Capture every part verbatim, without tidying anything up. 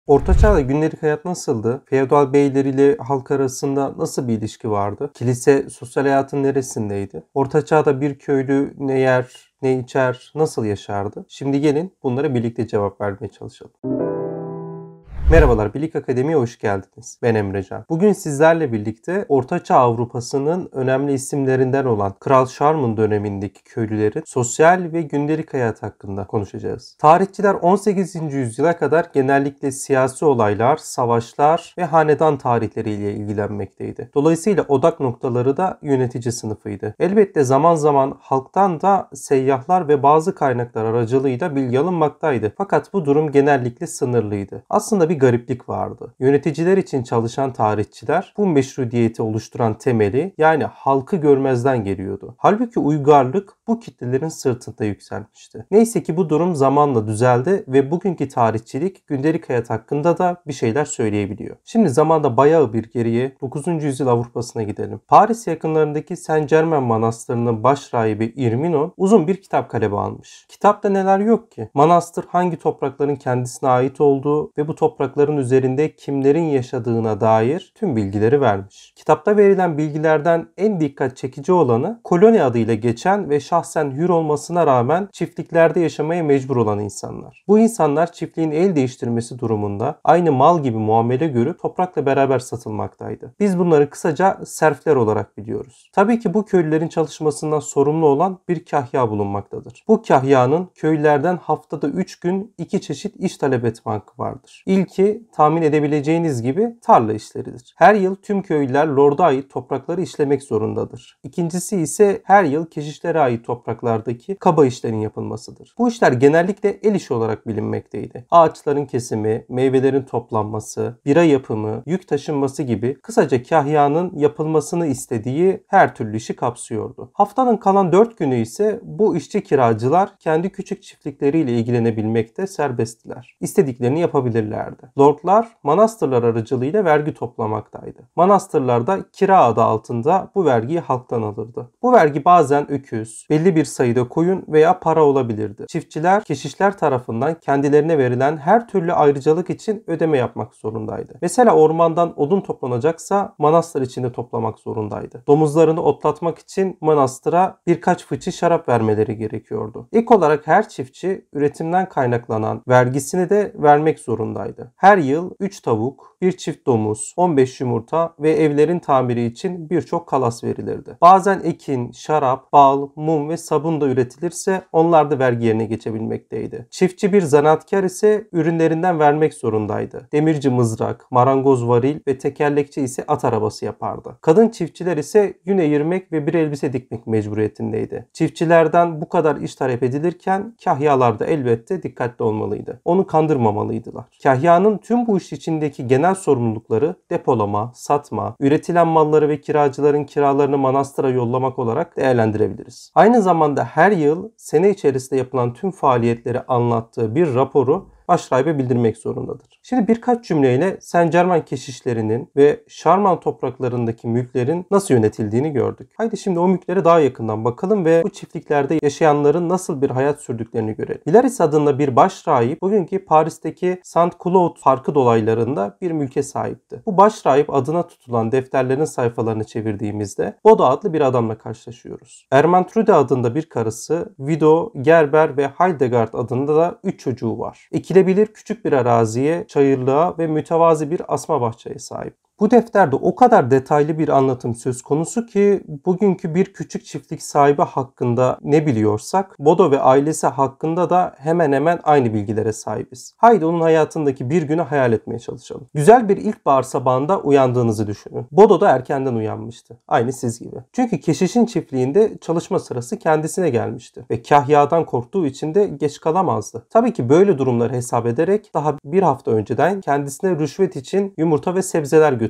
Orta Çağ'da gündelik hayat nasıldı? Feodal beyler ile halk arasında nasıl bir ilişki vardı? Kilise sosyal hayatın neresindeydi? Orta Çağ'da bir köylü ne yer, ne içer, nasıl yaşardı? Şimdi gelin bunlara birlikte cevap vermeye çalışalım. Merhabalar, Bilik Akademi'ye hoş geldiniz. Ben Emrecan. Bugün sizlerle birlikte Ortaçağ Avrupa'sının önemli isimlerinden olan Kral Şarman dönemindeki köylülerin sosyal ve gündelik hayat hakkında konuşacağız. Tarihçiler on sekizinci yüzyıla kadar genellikle siyasi olaylar, savaşlar ve hanedan tarihleriyle ilgilenmekteydi. Dolayısıyla odak noktaları da yönetici sınıfıydı. Elbette zaman zaman halktan da seyyahlar ve bazı kaynaklar aracılığıyla bilgi alınmaktaydı. Fakat bu durum genellikle sınırlıydı. Aslında bir gariplik vardı. Yöneticiler için çalışan tarihçiler bu meşrutiyeti oluşturan temeli, yani halkı görmezden geliyordu. Halbuki uygarlık bu kitlelerin sırtında yükselmişti. Neyse ki bu durum zamanla düzeldi ve bugünkü tarihçilik gündelik hayat hakkında da bir şeyler söyleyebiliyor. Şimdi zamanda bayağı bir geriye dokuzuncu yüzyıl Avrupa'sına gidelim. Paris yakınlarındaki Saint Germain Manastırı'nın başrahibi Irminon uzun bir kitap kaleme almış. Kitapta neler yok ki? Manastır hangi toprakların kendisine ait olduğu ve bu toprakların üzerinde kimlerin yaşadığına dair tüm bilgileri vermiş. Kitapta verilen bilgilerden en dikkat çekici olanı koloni adıyla geçen ve şahsen hür olmasına rağmen çiftliklerde yaşamaya mecbur olan insanlar. Bu insanlar çiftliğin el değiştirmesi durumunda aynı mal gibi muamele görüp toprakla beraber satılmaktaydı. Biz bunları kısaca serfler olarak biliyoruz. Tabii ki bu köylülerin çalışmasından sorumlu olan bir kahya bulunmaktadır. Bu kahyanın köylülerden haftada üç gün iki çeşit iş talep etme hakkı vardır. İlki tahmin edebileceğiniz gibi tarla işleridir. Her yıl tüm köylüler lorda ait toprakları işlemek zorundadır. İkincisi ise her yıl keşişlere ait topraklardaki kaba işlerin yapılmasıdır. Bu işler genellikle el işi olarak bilinmekteydi. Ağaçların kesimi, meyvelerin toplanması, bira yapımı, yük taşınması gibi kısaca kahyanın yapılmasını istediği her türlü işi kapsıyordu. Haftanın kalan dört günü ise bu işçi kiracılar kendi küçük çiftlikleriyle ilgilenebilmekte serbesttiler. İstediklerini yapabilirlerdi. Lordlar manastırlar aracılığıyla vergi toplamaktaydı. Manastırlarda kira adı altında bu vergiyi halktan alırdı. Bu vergi bazen öküz, belli bir sayıda koyun veya para olabilirdi. Çiftçiler, keşişler tarafından kendilerine verilen her türlü ayrıcalık için ödeme yapmak zorundaydı. Mesela ormandan odun toplanacaksa manastır içinde toplamak zorundaydı. Domuzlarını otlatmak için manastıra birkaç fıçı şarap vermeleri gerekiyordu. İlk olarak her çiftçi üretimden kaynaklanan vergisini de vermek zorundaydı. Her yıl üç tavuk, bir çift domuz, on beş yumurta ve evlerin tamiri için birçok kalas verilirdi. Bazen ekin, şarap, bal, mum ve sabun da üretilirse onlar da vergi yerine geçebilmekteydi. Çiftçi bir zanaatkar ise ürünlerinden vermek zorundaydı. Demirci mızrak, marangoz varil ve tekerlekçi ise at arabası yapardı. Kadın çiftçiler ise yün eğirmek ve bir elbise dikmek mecburiyetindeydi. Çiftçilerden bu kadar iş talep edilirken kahyalar da elbette dikkatli olmalıydı. Onu kandırmamalıydılar. Kahyanın tüm bu iş içindeki genel sorumlulukları depolama, satma, üretilen malları ve kiracıların kiralarını manastıra yollamak olarak değerlendirebiliriz. Aynı zamanda her yıl sene içerisinde yapılan tüm faaliyetleri anlattığı bir raporu başrahibe bildirmek zorundadır. Şimdi birkaç cümleyle Saint Germain keşişlerinin ve Şarman topraklarındaki mülklerin nasıl yönetildiğini gördük. Haydi şimdi o mülklere daha yakından bakalım ve bu çiftliklerde yaşayanların nasıl bir hayat sürdüklerini görelim. Hilaris adında bir başrahip bugünkü Paris'teki Saint Cloud Parkı dolaylarında bir mülke sahipti. Bu başrahip adına tutulan defterlerin sayfalarını çevirdiğimizde Bodo adlı bir adamla karşılaşıyoruz. Ermentrude adında bir karısı, Vido, Gerber ve Hildegard adında da üç çocuğu var. İkili bilir küçük bir araziye, çayırlığa ve mütevazi bir asma bahçeye sahip. Bu defterde o kadar detaylı bir anlatım söz konusu ki bugünkü bir küçük çiftlik sahibi hakkında ne biliyorsak Bodo ve ailesi hakkında da hemen hemen aynı bilgilere sahibiz. Haydi onun hayatındaki bir günü hayal etmeye çalışalım. Güzel bir ilkbahar sabahında uyandığınızı düşünün. Bodo da erkenden uyanmıştı. Aynı siz gibi. Çünkü keşişin çiftliğinde çalışma sırası kendisine gelmişti ve kahyadan korktuğu için de geç kalamazdı. Tabii ki böyle durumları hesap ederek daha bir hafta önceden kendisine rüşvet için yumurta ve sebzeler götürdü.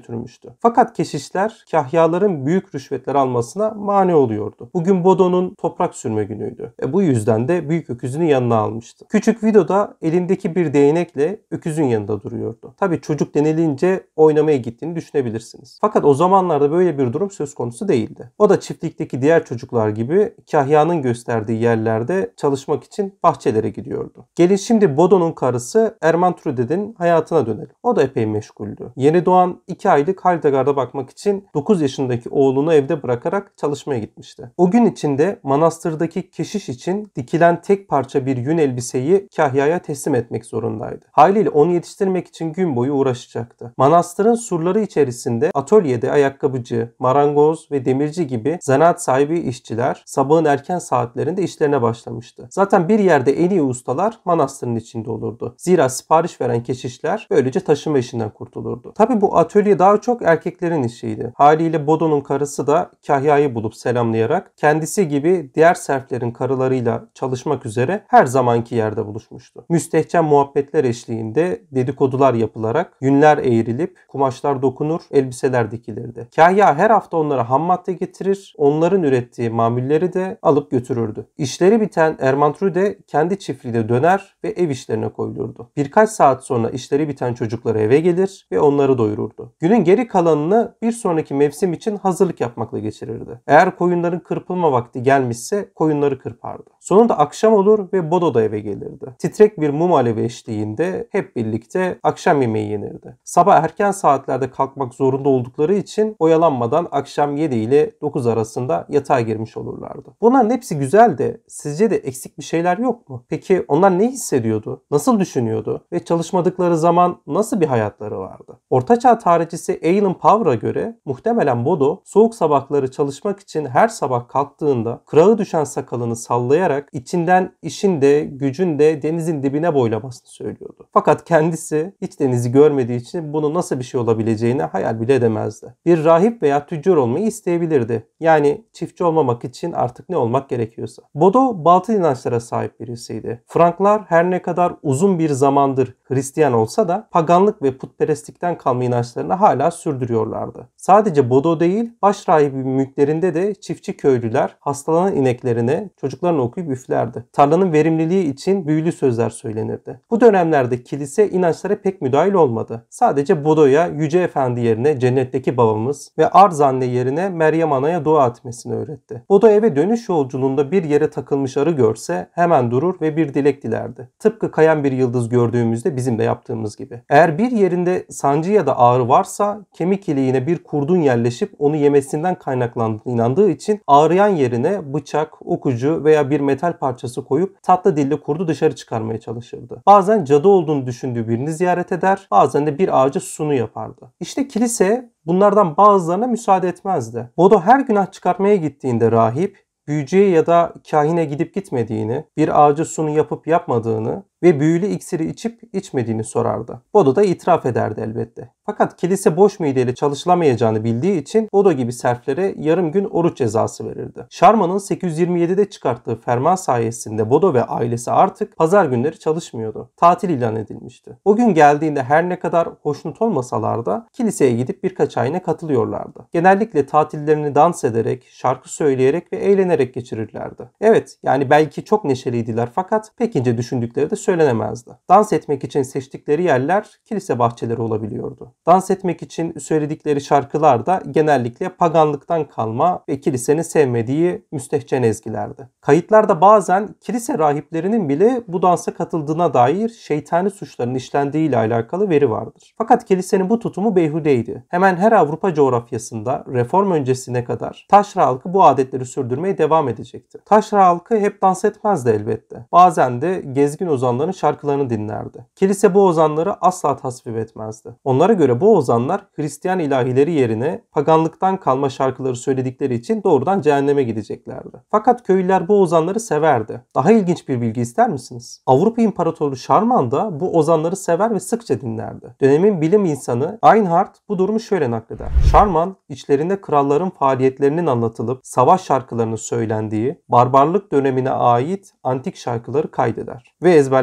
götürmüştü. Fakat keşişler kahyaların büyük rüşvetler almasına mani oluyordu. Bugün Bodo'nun toprak sürme günüydü. E bu yüzden de büyük öküzünü yanına almıştı. Küçük Vido da elindeki bir değnekle öküzün yanında duruyordu. Tabii çocuk denilince oynamaya gittiğini düşünebilirsiniz. Fakat o zamanlarda böyle bir durum söz konusu değildi. O da çiftlikteki diğer çocuklar gibi kahyanın gösterdiği yerlerde çalışmak için bahçelere gidiyordu. Gelin şimdi Bodo'nun karısı Ermantrude'nin hayatına dönelim. O da epey meşguldü. Yeni doğan iki aylık Hildegard'a bakmak için dokuz yaşındaki oğlunu evde bırakarak çalışmaya gitmişti. O gün içinde manastırdaki keşiş için dikilen tek parça bir yün elbiseyi kahyaya teslim etmek zorundaydı. Haliyle onu yetiştirmek için gün boyu uğraşacaktı. Manastırın surları içerisinde atölyede ayakkabıcı, marangoz ve demirci gibi zanaat sahibi işçiler sabahın erken saatlerinde işlerine başlamıştı. Zaten bir yerde en iyi ustalar manastırın içinde olurdu. Zira sipariş veren keşişler böylece taşıma işinden kurtulurdu. Tabi bu atölye daha çok erkeklerin işiydi. Haliyle Bodo'nun karısı da kahyayı bulup selamlayarak kendisi gibi diğer serflerin karılarıyla çalışmak üzere her zamanki yerde buluşmuştu. Müstehcen muhabbetler eşliğinde dedikodular yapılarak yünler eğrilip kumaşlar dokunur, elbiseler dikilirdi. Kahya her hafta onlara ham madde getirir, onların ürettiği mamulleri de alıp götürürdü. İşleri biten Ermantrude kendi çiftliğine döner ve ev işlerine koyulurdu. Birkaç saat sonra işleri biten çocukları eve gelir ve onları doyururdu. Günün geri kalanını bir sonraki mevsim için hazırlık yapmakla geçirirdi. Eğer koyunların kırpılma vakti gelmişse koyunları kırpardı. Sonunda akşam olur ve Bodo da eve gelirdi. Titrek bir mum alevi eşliğinde hep birlikte akşam yemeği yenirdi. Sabah erken saatlerde kalkmak zorunda oldukları için oyalanmadan akşam yedi ile dokuz arasında yatağa girmiş olurlardı. Bunların hepsi güzel de sizce de eksik bir şeyler yok mu? Peki onlar ne hissediyordu? Nasıl düşünüyordu? Ve çalışmadıkları zaman nasıl bir hayatları vardı? Ortaçağ tarihçisi Alan Power'a göre muhtemelen Bodo soğuk sabahları çalışmak için her sabah kalktığında kırağı düşen sakalını sallayarak içinden işin de gücün de denizin dibine boylamasını söylüyordu. Fakat kendisi hiç denizi görmediği için bunun nasıl bir şey olabileceğini hayal bile edemezdi. Bir rahip veya tüccar olmayı isteyebilirdi. Yani çiftçi olmamak için artık ne olmak gerekiyorsa. Bodo batıl inançlara sahip birisiydi. Franklar her ne kadar uzun bir zamandır Hristiyan olsa da paganlık ve putperestlikten kalma inançlarını hala sürdürüyorlardı. Sadece Bodo değil, başrahibi mülklerinde de çiftçi köylüler hastalanan ineklerine çocuklarını okuyup üflerdi. Tarlanın verimliliği için büyülü sözler söylenirdi. Bu dönemlerde kilise inançlara pek müdahil olmadı. Sadece Bodo'ya Yüce Efendi yerine cennetteki babamız ve Arz anne yerine Meryem Ana'ya dua etmesini öğretti. Bodo eve dönüş yolculuğunda bir yere takılmış arı görse hemen durur ve bir dilek dilerdi. Tıpkı kayan bir yıldız gördüğümüzde bizim de yaptığımız gibi. Eğer bir yerinde sancı ya da ağrı varsa kemik iliğine bir kurdun yerleşip onu yemesinden kaynaklandığına inandığı için ağrıyan yerine bıçak, okucu veya bir metal parçası koyup tatlı dille kurdu dışarı çıkarmaya çalışırdı. Bazen cadı olduğunu düşündüğü birini ziyaret eder, bazen de bir ağaca sunu yapardı. İşte kilise bunlardan bazılarına müsaade etmezdi. Bodo her günah çıkartmaya gittiğinde rahip, büyücüye ya da kahine gidip gitmediğini, bir ağaca sunu yapıp yapmadığını ve büyülü iksiri içip içmediğini sorardı. Bodo da itiraf ederdi elbette. Fakat kilise boş mideyle çalışılamayacağını bildiği için Bodo gibi serflere yarım gün oruç cezası verirdi. Şarman'ın sekiz yüz yirmi yedide çıkarttığı ferman sayesinde Bodo ve ailesi artık pazar günleri çalışmıyordu. Tatil ilan edilmişti. O gün geldiğinde her ne kadar hoşnut olmasalar da kiliseye gidip birkaç ayına katılıyorlardı. Genellikle tatillerini dans ederek, şarkı söyleyerek ve eğlenerek geçirirlerdi. Evet, yani belki çok neşeliydiler fakat pek ince düşündükleri de söylenemezdi. Dans etmek için seçtikleri yerler kilise bahçeleri olabiliyordu. Dans etmek için söyledikleri şarkılar da genellikle paganlıktan kalma ve kilisenin sevmediği müstehcen ezgilerdi. Kayıtlarda bazen kilise rahiplerinin bile bu dansa katıldığına dair şeytani suçların işlendiği ile alakalı veri vardır. Fakat kilisenin bu tutumu beyhudeydi. Hemen her Avrupa coğrafyasında reform öncesine kadar taşra halkı bu adetleri sürdürmeye devam edecekti. Taşra halkı hep dans etmezdi elbette. Bazen de gezgin ozanların şarkılarını dinlerdi. Kilise bu ozanları asla tasvip etmezdi. Onlara göre bu ozanlar Hristiyan ilahileri yerine paganlıktan kalma şarkıları söyledikleri için doğrudan cehenneme gideceklerdi. Fakat köylüler bu ozanları severdi. Daha ilginç bir bilgi ister misiniz? Avrupa İmparatoru Şarman da bu ozanları sever ve sıkça dinlerdi. Dönemin bilim insanı Einhard bu durumu şöyle nakleder. Şarman içlerinde kralların faaliyetlerinin anlatılıp savaş şarkılarının söylendiği barbarlık dönemine ait antik şarkıları kaydeder ve ezberlemeye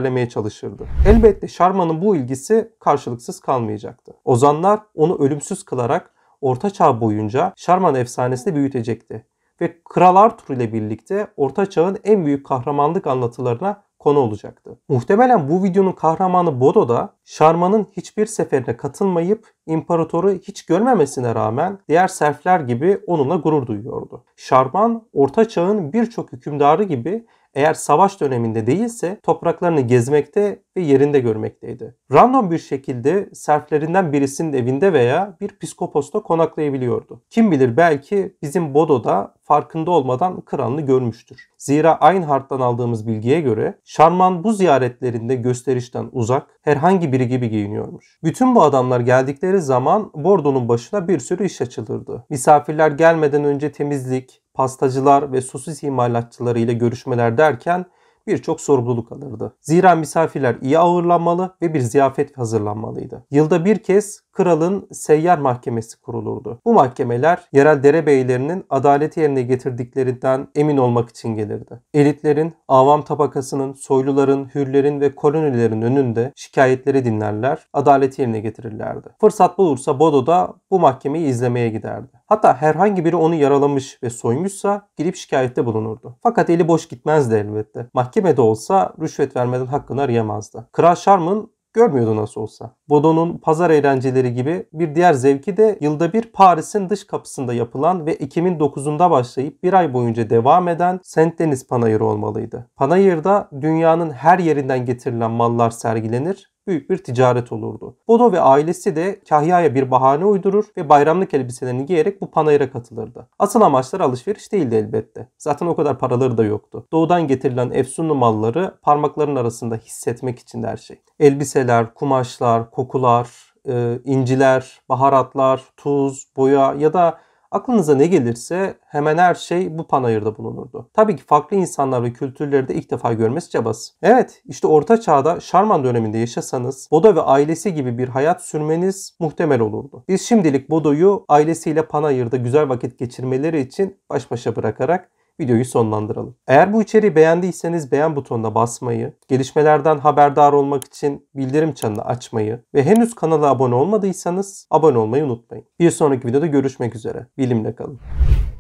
ezberlemeye çalışırdı. Elbette Şarman'ın bu ilgisi karşılıksız kalmayacaktı. Ozanlar onu ölümsüz kılarak Orta Çağ boyunca Şarman efsanesini büyütecekti ve Kral Arthur ile birlikte Orta Çağ'ın en büyük kahramanlık anlatılarına konu olacaktı. Muhtemelen bu videonun kahramanı Bodo da Şarman'ın hiçbir seferine katılmayıp imparatoru hiç görmemesine rağmen diğer serfler gibi onunla gurur duyuyordu. Şarman, Orta Çağ'ın birçok hükümdarı gibi eğer savaş döneminde değilse topraklarını gezmekte ve yerinde görmekteydi. Random bir şekilde serflerinden birisinin evinde veya bir piskoposta konaklayabiliyordu. Kim bilir belki bizim Bodo da farkında olmadan kralını görmüştür. Zira Einhardt'tan aldığımız bilgiye göre Şarman bu ziyaretlerinde gösterişten uzak, herhangi biri gibi giyiniyormuş. Bütün bu adamlar geldikleri zaman Bordo'nun başına bir sürü iş açılırdı. Misafirler gelmeden önce temizlik, pastacılar ve sosis imalatçıları ile görüşmeler derken birçok sorumluluk alırdı. Zira misafirler iyi ağırlanmalı ve bir ziyafet hazırlanmalıydı. Yılda bir kez kralın seyyar mahkemesi kurulurdu. Bu mahkemeler yerel derebeylerinin adaleti yerine getirdiklerinden emin olmak için gelirdi. Elitlerin, avam tabakasının, soyluların, hürlerin ve kolonilerin önünde şikayetleri dinlerler, adaleti yerine getirirlerdi. Fırsat bulursa Bodo da bu mahkemeyi izlemeye giderdi. Hatta herhangi biri onu yaralamış ve soymuşsa gidip şikayette bulunurdu. Fakat eli boş gitmezdi elbette. Mahkemede olsa rüşvet vermeden hakkını arayamazdı. Kral Şarman görmüyordu nasıl olsa. Bodo'nun pazar eğlenceleri gibi bir diğer zevki de yılda bir Paris'in dış kapısında yapılan ve Ekim'in dokuzunda başlayıp bir ay boyunca devam eden Saint Denis Panayırı olmalıydı. Panayır'da dünyanın her yerinden getirilen mallar sergilenir, büyük bir ticaret olurdu. Bodo ve ailesi de kahyaya bir bahane uydurur ve bayramlık elbiselerini giyerek bu panayıra katılırdı. Asıl amaçları alışveriş değildi elbette. Zaten o kadar paraları da yoktu. Doğudan getirilen efsunlu malları parmaklarının arasında hissetmek için her şey. Elbiseler, kumaşlar, kokular, e, inciler, baharatlar, tuz, boya ya da aklınıza ne gelirse hemen her şey bu panayırda bulunurdu. Tabii ki farklı insanlar ve kültürleri de ilk defa görmesi çabası. Evet, işte Orta Çağ'da Şarman döneminde yaşasanız Bodo ve ailesi gibi bir hayat sürmeniz muhtemel olurdu. Biz şimdilik Bodo'yu ailesiyle panayırda güzel vakit geçirmeleri için baş başa bırakarak videoyu sonlandıralım. Eğer bu içeriği beğendiyseniz beğen butonuna basmayı, gelişmelerden haberdar olmak için bildirim çanını açmayı ve henüz kanala abone olmadıysanız abone olmayı unutmayın. Bir sonraki videoda görüşmek üzere. Bilimle kalın.